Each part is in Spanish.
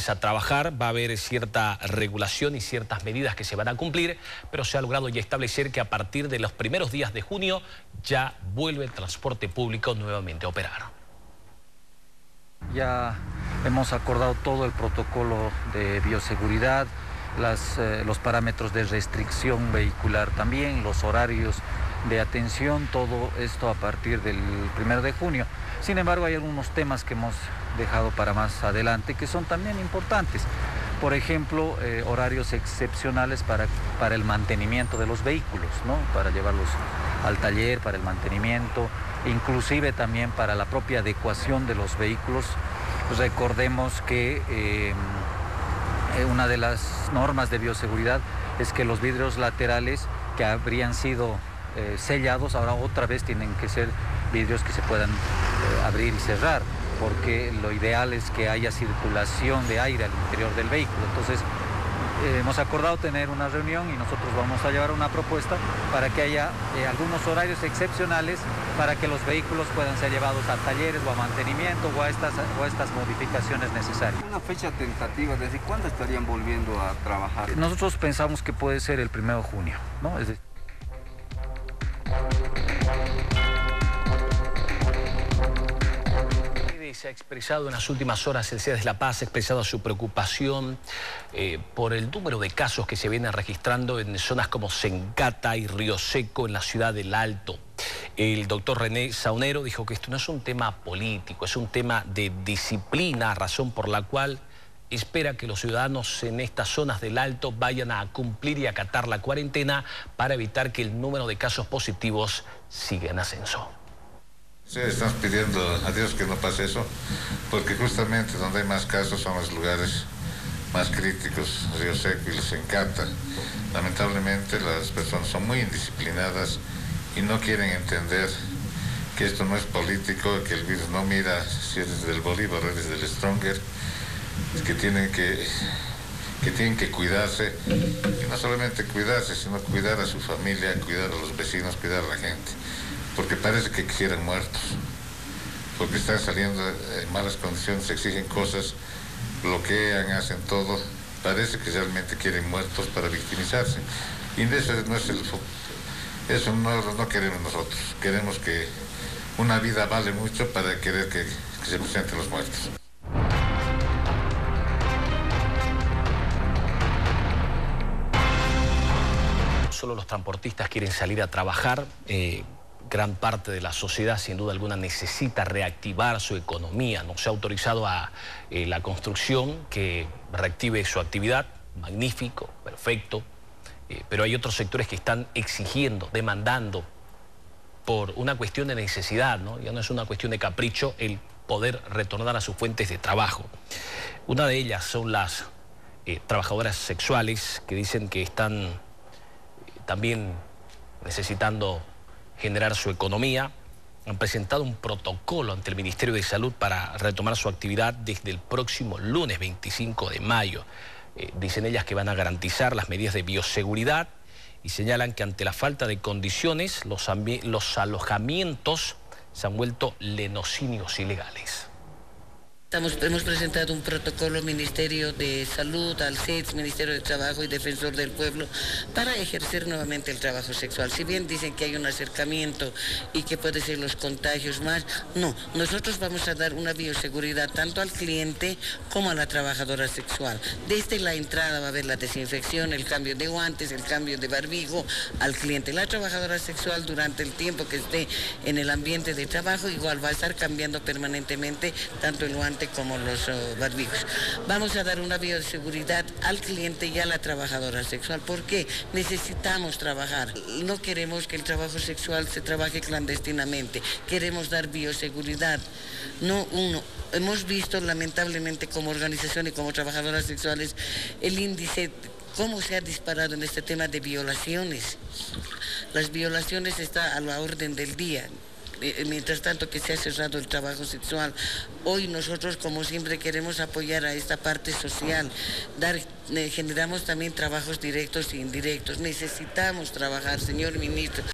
a trabajar, va a haber cierta regulación y ciertas medidas que se van a cumplir, pero se ha logrado ya establecer que a partir de los primeros días de junio ya vuelve el transporte público nuevamente a operar. Ya hemos acordado todo el protocolo de bioseguridad, los parámetros de restricción vehicular también, los horarios de atención, todo esto a partir del 1 de junio. Sin embargo, hay algunos temas que hemos dejado para más adelante que son también importantes. Por ejemplo, horarios excepcionales para el mantenimiento de los vehículos, ¿no? Para llevarlos al taller, para el mantenimiento, inclusive también para la propia adecuación de los vehículos. Recordemos que una de las normas de bioseguridad es que los vidrios laterales que habrían sido sellados, ahora otra vez tienen que ser vidrios que se puedan abrir y cerrar, porque lo ideal es que haya circulación de aire al interior del vehículo. Entonces, hemos acordado tener una reunión y nosotros vamos a llevar una propuesta para que haya algunos horarios excepcionales para que los vehículos puedan ser llevados a talleres o a mantenimiento o a estas modificaciones necesarias. Una fecha tentativa, ¿desde cuándo estarían volviendo a trabajar? Nosotros pensamos que puede ser el 1 de junio, ¿no? Se ha expresado en las últimas horas, el CEDES de La Paz ha expresado su preocupación por el número de casos que se vienen registrando en zonas como Sencata y Río Seco en la ciudad del Alto. El doctor René Saunero dijo que esto no es un tema político, es un tema de disciplina, razón por la cual espera que los ciudadanos en estas zonas del Alto vayan a cumplir y acatar la cuarentena para evitar que el número de casos positivos siga en ascenso. Sí, estamos pidiendo a Dios que no pase eso, porque justamente donde hay más casos son los lugares más críticos, Río Seco y Sencata. Lamentablemente las personas son muy indisciplinadas y no quieren entender que esto no es político, que el virus no mira si eres del Bolívar o eres del Stronger, es que tienen que cuidarse, y no solamente cuidarse, sino cuidar a su familia, cuidar a los vecinos, cuidar a la gente. Porque parece que quisieran muertos, porque están saliendo en malas condiciones, exigen cosas, bloquean, hacen todo, parece que realmente quieren muertos para victimizarse. Y eso no es eso no queremos nosotros, queremos que una vida vale mucho para querer que se presenten los muertos. Solo los transportistas quieren salir a trabajar. Gran parte de la sociedad, sin duda alguna, necesita reactivar su economía. No se ha autorizado a la construcción que reactive su actividad. Magnífico, perfecto. Pero hay otros sectores que están exigiendo, demandando, por una cuestión de necesidad, ¿no? Ya no es una cuestión de capricho el poder retornar a sus fuentes de trabajo. Una de ellas son las trabajadoras sexuales que dicen que están también necesitando generar su economía. Han presentado un protocolo ante el Ministerio de Salud para retomar su actividad desde el próximo lunes 25 de mayo. Dicen ellas que van a garantizar las medidas de bioseguridad y señalan que ante la falta de condiciones los alojamientos se han vuelto lenocinios ilegales. Hemos presentado un protocolo al Ministerio de Salud, al CEDES, Ministerio de Trabajo y Defensor del Pueblo, para ejercer nuevamente el trabajo sexual. Si bien dicen que hay un acercamiento y que puede ser los contagios más, no. Nosotros vamos a dar una bioseguridad tanto al cliente como a la trabajadora sexual. Desde la entrada va a haber la desinfección, el cambio de guantes, el cambio de barbijo al cliente. La trabajadora sexual durante el tiempo que esté en el ambiente de trabajo igual va a estar cambiando permanentemente tanto el guante como los barbijos. Vamos a dar una bioseguridad al cliente y a la trabajadora sexual. ¿Por qué? Necesitamos trabajar. No queremos que el trabajo sexual se trabaje clandestinamente. Queremos dar bioseguridad. Hemos visto lamentablemente como organización y como trabajadoras sexuales el índice, cómo se ha disparado en este tema de violaciones. Las violaciones están a la orden del día. Mientras tanto que se ha cerrado el trabajo sexual. Hoy nosotros, como siempre, queremos apoyar a esta parte social, generamos también trabajos directos e indirectos. Necesitamos trabajar, señor ministro.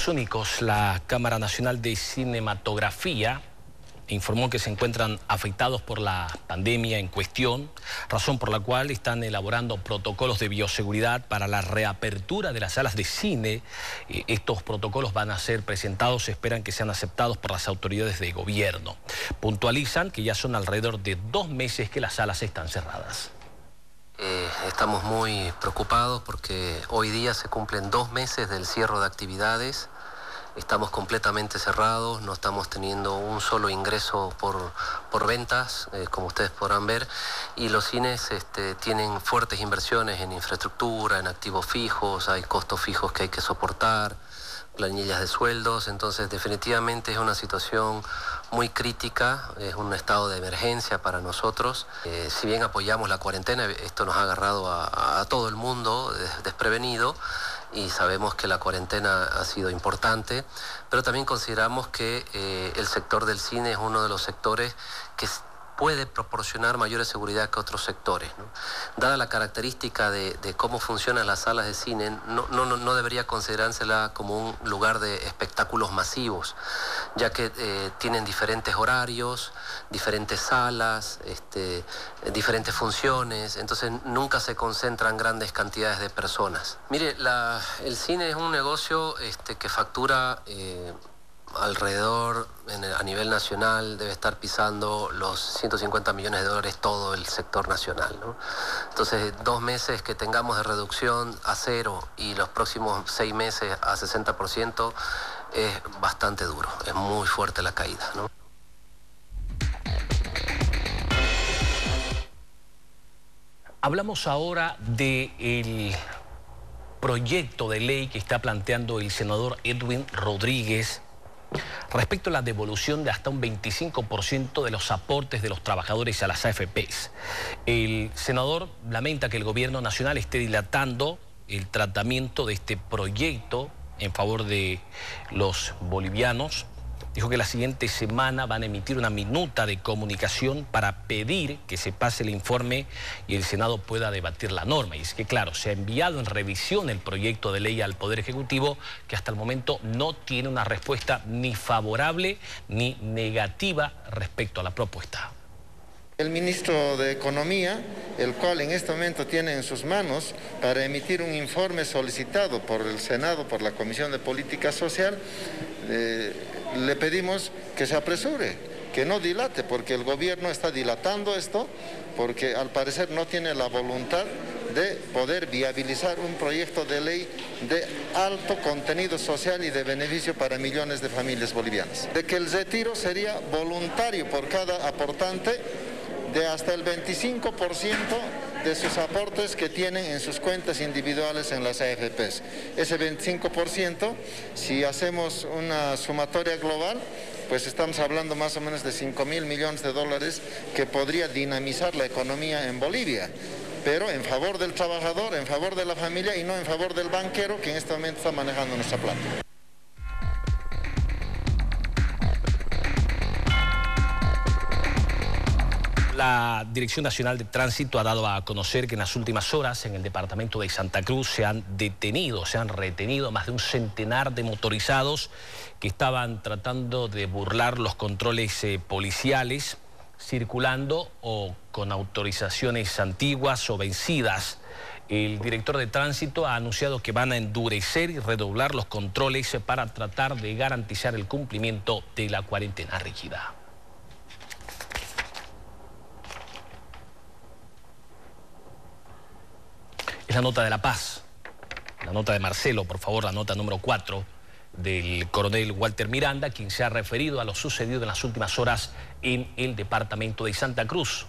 los únicos. La Cámara Nacional de Cinematografía informó que se encuentran afectados por la pandemia en cuestión, razón por la cual están elaborando protocolos de bioseguridad para la reapertura de las salas de cine. Estos protocolos van a ser presentados, se esperan que sean aceptados por las autoridades de gobierno. Puntualizan que ya son alrededor de 2 meses que las salas están cerradas. Estamos muy preocupados porque hoy día se cumplen 2 meses del cierre de actividades. Estamos completamente cerrados, no estamos teniendo un solo ingreso por ventas, como ustedes podrán ver, y los cines tienen fuertes inversiones en infraestructura, en activos fijos, hay costos fijos que hay que soportar, planillas de sueldos, entonces definitivamente es una situación muy crítica, es un estado de emergencia para nosotros. Si bien apoyamos la cuarentena, esto nos ha agarrado a todo el mundo desprevenido, y sabemos que la cuarentena ha sido importante, pero también consideramos que el sector del cine es uno de los sectores que puede proporcionar mayor seguridad que otros sectores, ¿no? Dada la característica de cómo funcionan las salas de cine, no debería considerársela como un lugar de espectáculos masivos, ya que tienen diferentes horarios, diferentes salas, diferentes funciones, entonces nunca se concentran grandes cantidades de personas. Mire, el cine es un negocio que factura alrededor, a nivel nacional, debe estar pisando los 150 millones de dólares todo el sector nacional, ¿no? Entonces, 2 meses que tengamos de reducción a 0 y los próximos 6 meses a 60% es bastante duro, es muy fuerte la caída, ¿no? Hablamos ahora del proyecto de ley que está planteando el senador Edwin Rodríguez respecto a la devolución de hasta un 25% de los aportes de los trabajadores a las AFPs. El senador lamenta que el gobierno nacional esté dilatando el tratamiento de este proyecto en favor de los bolivianos. Dijo que la siguiente semana van a emitir una minuta de comunicación para pedir que se pase el informe y el Senado pueda debatir la norma. Y es que, claro, se ha enviado en revisión el proyecto de ley al Poder Ejecutivo, que hasta el momento no tiene una respuesta ni favorable ni negativa respecto a la propuesta. El ministro de Economía, el cual en este momento tiene en sus manos para emitir un informe solicitado por el Senado, por la Comisión de Política Social, le pedimos que se apresure, que no dilate, porque el gobierno está dilatando esto, porque al parecer no tiene la voluntad de poder viabilizar un proyecto de ley de alto contenido social y de beneficio para millones de familias bolivianas. De que el retiro sería voluntario por cada aportante de hasta el 25% de sus aportes que tienen en sus cuentas individuales en las AFPs. Ese 25%, si hacemos una sumatoria global, pues estamos hablando más o menos de 5.000 millones de dólares que podría dinamizar la economía en Bolivia, pero en favor del trabajador, en favor de la familia y no en favor del banquero que en este momento está manejando nuestra plata. La Dirección Nacional de Tránsito ha dado a conocer que en las últimas horas en el departamento de Santa Cruz se han retenido más de un centenar de motorizados que estaban tratando de burlar los controles policiales, circulando o con autorizaciones antiguas o vencidas. El director de Tránsito ha anunciado que van a endurecer y redoblar los controles para tratar de garantizar el cumplimiento de la cuarentena rígida. Es la nota de La Paz, la nota de Marcelo, por favor, la nota número 4 del coronel Walter Miranda, quien se ha referido a lo sucedido en las últimas horas en el departamento de Santa Cruz.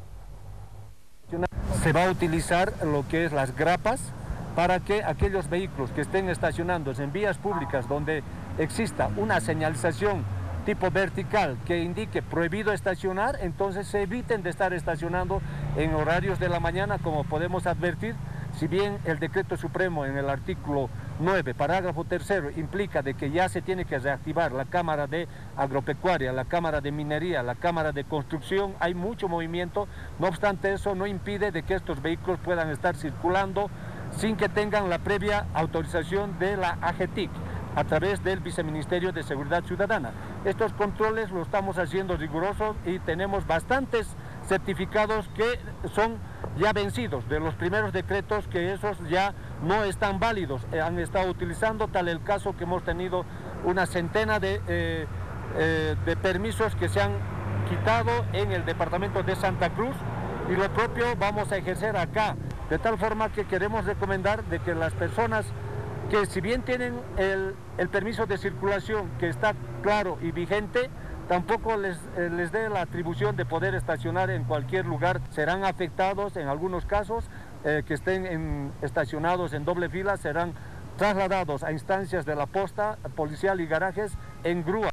Se va a utilizar lo que es las grapas para que aquellos vehículos que estén estacionando en vías públicas donde exista una señalización tipo vertical que indique prohibido estacionar, entonces se eviten de estar estacionando en horarios de la mañana, como podemos advertir. Si bien el decreto supremo en el artículo 9, parágrafo 3, implica de que ya se tiene que reactivar la Cámara de Agropecuaria, la Cámara de Minería, la Cámara de Construcción, hay mucho movimiento, no obstante eso no impide de que estos vehículos puedan estar circulando sin que tengan la previa autorización de la AGETIC. a través del Viceministerio de Seguridad Ciudadana. Estos controles los estamos haciendo rigurosos y tenemos bastantes certificados que son ya vencidos, de los primeros decretos que esos ya no están válidos, han estado utilizando, tal el caso que hemos tenido una centena de permisos que se han quitado en el departamento de Santa Cruz, y lo propio vamos a ejercer acá, de tal forma que queremos recomendar de que las personas que si bien tienen el permiso de circulación que está claro y vigente, tampoco les dé la atribución de poder estacionar en cualquier lugar. Serán afectados en algunos casos que estén estacionados en doble fila, serán trasladados a instancias de la posta policial y garajes en grúa.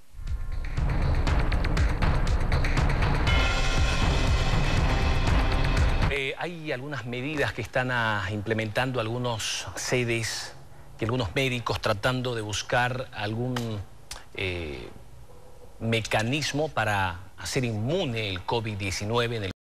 Hay algunas medidas que están implementando algunos sedes, que algunos médicos tratando de buscar algún mecanismo para hacer inmune el COVID-19 en el